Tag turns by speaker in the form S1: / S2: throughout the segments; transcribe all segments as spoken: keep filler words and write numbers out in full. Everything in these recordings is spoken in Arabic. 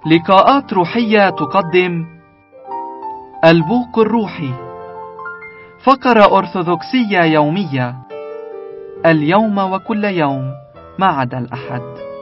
S1: لقاءات روحية تقدم البوق الروحي، فقرة أرثوذكسية يومية، اليوم وكل يوم ما عدا الأحد.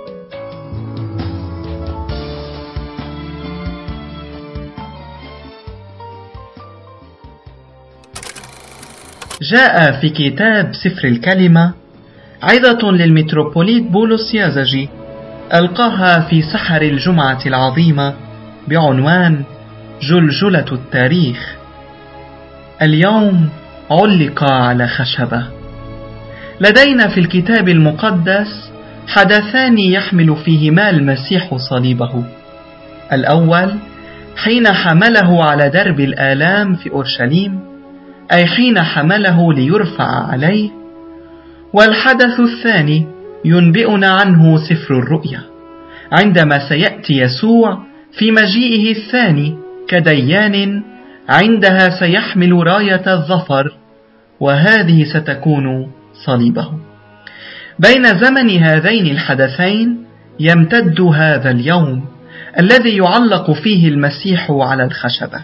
S2: جاء في كتاب سفر الكلمة عظة للمتروبوليت بولس يازجي ألقاها في سحر الجمعة العظيمة بعنوان جلجلة التاريخ. اليوم علق على خشبة. لدينا في الكتاب المقدس حدثان يحمل فيهما المسيح صليبه. الأول حين حمله على درب الآلام في أورشليم، أي حين حمله ليرفع عليه. والحدث الثاني ينبئنا عنه سفر الرؤيا، عندما سيأتي يسوع في مجيئه الثاني كديان، عندها سيحمل راية الظفر، وهذه ستكون صليبه. بين زمن هذين الحدثين يمتد هذا اليوم الذي يعلق فيه المسيح على الخشبة.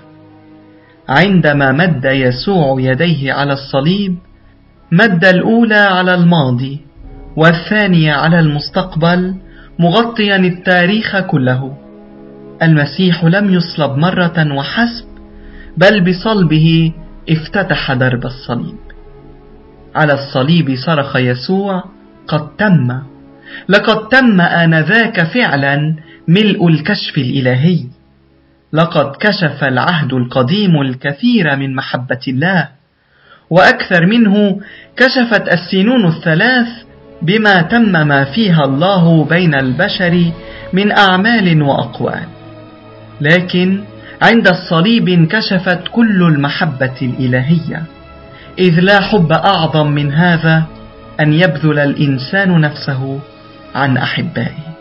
S2: عندما مد يسوع يديه على الصليب، مد الأولى على الماضي والثانية على المستقبل، مغطيا التاريخ كله. المسيح لم يصلب مرة وحسب، بل بصلبه افتتح درب الصليب. على الصليب صرخ يسوع: قد تم. لقد تم آنذاك فعلا ملء الكشف الإلهي. لقد كشف العهد القديم الكثير من محبة الله، وأكثر منه كشفت السنون الثلاث بما تمم فيها الله بين البشر من أعمال وأقوال. لكن عند الصليب انكشفت كل المحبة الإلهية، إذ لا حب أعظم من هذا أن يبذل الإنسان نفسه عن أحبائه.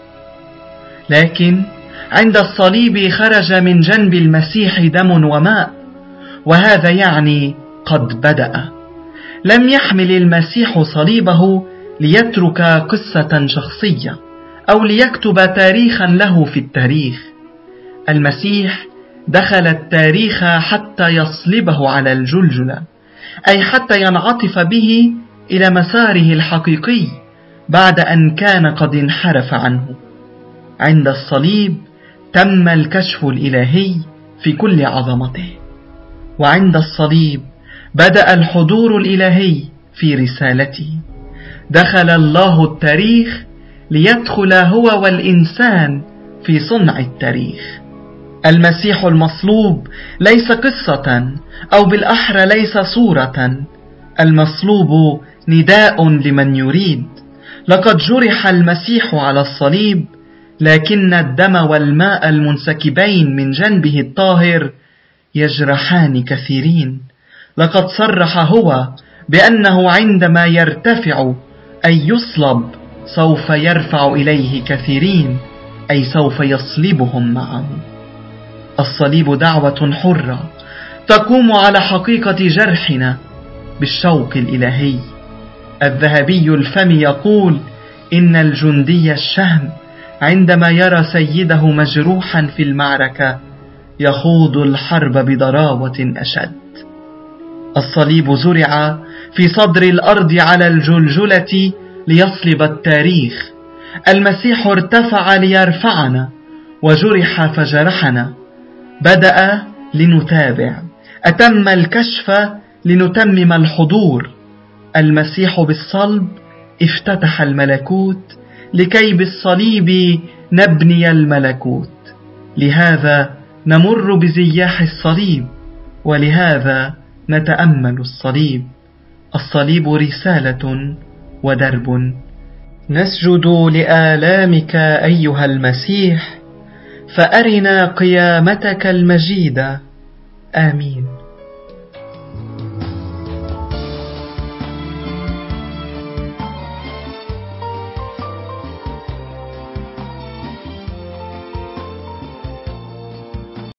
S2: لكن عند الصليب خرج من جنب المسيح دم وماء، وهذا يعني قد بدأ. لم يحمل المسيح صليبه ليترك قصة شخصية أو ليكتب تاريخا له في التاريخ. المسيح دخل التاريخ حتى يصلبه على الجلجلة، أي حتى ينعطف به إلى مساره الحقيقي بعد أن كان قد انحرف عنه. عند الصليب تم الكشف الإلهي في كل عظمته، وعند الصليب بدأ الحضور الإلهي في رسالته. دخل الله التاريخ ليدخل هو والإنسان في صنع التاريخ. المسيح المصلوب ليس قصة، أو بالأحرى ليس صورة. المصلوب نداء لمن يريد. لقد جرح المسيح على الصليب، لكن الدم والماء المنسكبين من جنبه الطاهر يجرحان كثيرين. لقد صرح هو بأنه عندما يرتفع أي يصلب سوف يرفع إليه كثيرين، أي سوف يصلبهم معه. الصليب دعوة حرة تقوم على حقيقة جرحنا بالشوق الإلهي. الذهبي الفم يقول إن الجندي الشهم عندما يرى سيده مجروحا في المعركة يخوض الحرب بضراوة أشد. الصليب زرع في صدر الأرض على الجلجلة ليصلب التاريخ. المسيح ارتفع ليرفعنا، وجرح فجرحنا. بدأ لنتابع، أتم الكشف لنتمم الحضور. المسيح بالصلب افتتح الملكوت، لكي بالصليب نبني الملكوت. لهذا نمر بزياح الصليب، ولهذا نتأمل الصليب. الصليب رسالة ودرب. نسجد لآلامك أيها المسيح، فأرنا قيامتك المجيدة. آمين.